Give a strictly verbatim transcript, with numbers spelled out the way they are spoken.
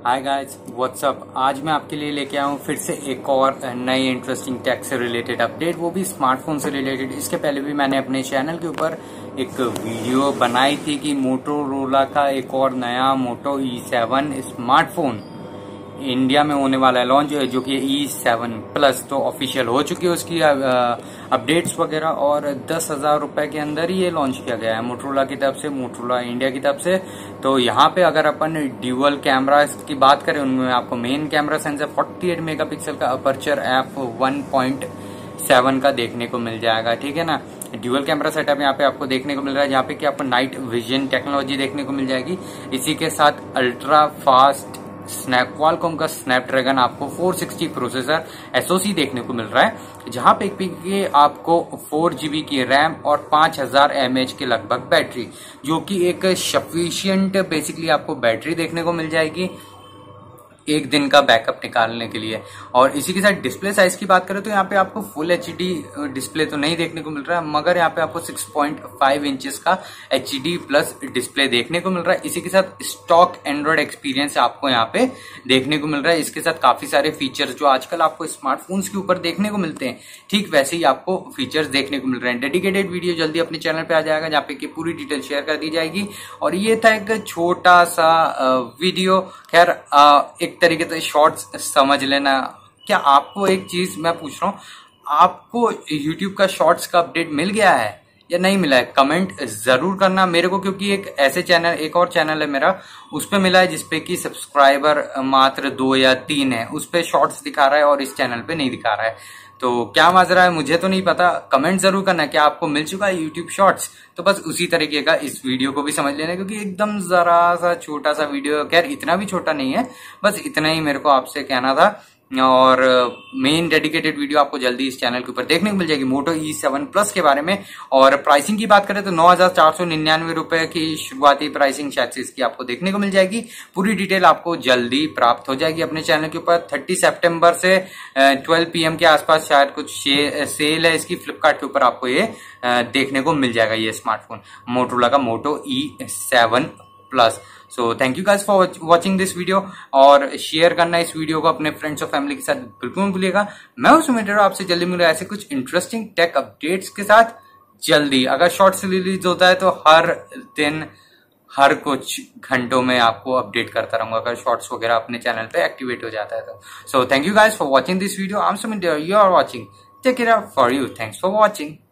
Hi guys what's up. आज मैं आपके लिए लेके आया हूँ फिर से एक और नई इंटरेस्टिंग टेक से रिलेटेड अपडेट, वो भी स्मार्टफोन से रिलेटेड। इसके पहले भी मैंने अपने चैनल के ऊपर एक वीडियो बनाई थी कि मोटोरोला का एक और नया Moto E seven smartphone India में होने वाला है लॉन्च, जो कि ई सेवन प्लस तो ऑफिशियल हो चुकी है उसकी अपडेट्स वगैरह, और दस हजार रुपए के अंदर ही ये लॉन्च किया गया है मोटोरोला की तरफ से, मोटोरोला इंडिया की तरफ से। तो यहाँ पे अगर अपन ड्यूअल कैमरा की बात करें, उनमें आपको मेन कैमरा सेंसर अड़तालीस मेगापिक्सल का, aperture F one point seven का देखने को मिल जाएगा। ठीक है ना, ड्यूअल कैमरा सेटअप यहाँ पे आपको देखने को मिल रहा है, जहाँ पे कि आपको नाइट विजन टेक्नोलॉजी देखने को मिल जाएगी। इसी के साथ अल्ट्रा फास्ट स्नैप क्वालकॉम का स्नैपड्रैगन आपको फोर सिक्सटी प्रोसेसर एसओसी देखने को मिल रहा है, जहां पे पे आपको फोर जीबी की रैम और पांच हजार एमएच के लगभग बैटरी, जो कि एक सफिशियंट बेसिकली आपको बैटरी देखने को मिल जाएगी एक दिन का बैकअप निकालने के लिए। और इसी के साथ डिस्प्ले साइज की बात करें तो यहाँ पे आपको फुल एचडी डिस्प्ले तो नहीं देखने को मिल रहा है, मगर यहाँ पे आपको सिक्स पॉइंट फाइव इंचेस का एचडी प्लस डिस्प्ले देखने को मिल रहा है। इसी के साथ स्टॉक एंड्रॉइड एक्सपीरियंस आपको यहाँ पे देखने को मिल रहा है। इसके साथ काफी सारे फीचर्स जो आजकल आपको स्मार्टफोन्स के ऊपर देखने को मिलते हैं, ठीक वैसे ही आपको फीचर्स देखने को मिल रहे हैं। डेडिकेटेड वीडियो जल्दी अपने चैनल पे आ जाएगा, जहाँ पे की पूरी डिटेल शेयर कर दी जाएगी। और ये था एक छोटा सा वीडियो। खैर एक तरीके से शॉर्ट्स समझ लेना। क्या आपको एक चीज मैं पूछ रहा हूँ, आपको यूट्यूब का शॉर्ट्स का अपडेट मिल गया है या नहीं मिला है? कमेंट जरूर करना मेरे को, क्योंकि एक ऐसे चैनल एक और चैनल है मेरा, उस पे मिला है जिसपे कि सब्सक्राइबर मात्र दो या तीन है, उस पे शॉर्ट्स दिखा रहा है और इस चैनल पे नहीं दिखा रहा है। तो क्या माजरा है मुझे तो नहीं पता, कमेंट जरूर करना क्या आपको मिल चुका है यूट्यूब शॉर्ट्स। तो बस उसी तरीके का इस वीडियो को भी समझ लेना, क्योंकि एकदम जरा सा छोटा सा वीडियो, खैर इतना भी छोटा नहीं है, बस इतना ही मेरे को आपसे कहना था। और मेन डेडिकेटेड वीडियो आपको जल्दी इस चैनल के ऊपर देखने को मिल जाएगी मोटो ई सेवन प्लस के बारे में। और प्राइसिंग की बात करें तो नौ हजार चार सौ निन्यानवे रुपए की शुरुआती प्राइसिंग शायद से इसकी आपको देखने को मिल जाएगी। पूरी डिटेल आपको जल्दी प्राप्त हो जाएगी अपने चैनल के ऊपर। तीस सितंबर से ट्वेल्व पी एम के आसपास शायद कुछ सेल है इसकी फ्लिपकार्ट के ऊपर, आपको ये देखने को मिल जाएगा ये स्मार्टफोन मोटोरोला का Moto E seven plus. So thank you guys for watching this video, और शेयर करना इस वीडियो को अपने फ्रेंड्स और फैमिली के साथ बिल्कुल मत भूलिएगा। मैं हूं सुमित, आपसे जल्दी मिलूंगा ऐसे कुछ इंटरेस्टिंग टेक अपडेट्स के साथ जल्दी। अगर शॉर्ट्स रिलीज होता है तो हर दिन हर कुछ घंटों में आपको अपडेट करता रहूंगा, अगर शॉर्ट्स वगैरह अपने चैनल पे एक्टिवेट हो जाता है तो। So thank you guys for watching this video. I am Sumit, you are watching, take care for you, thanks for watching.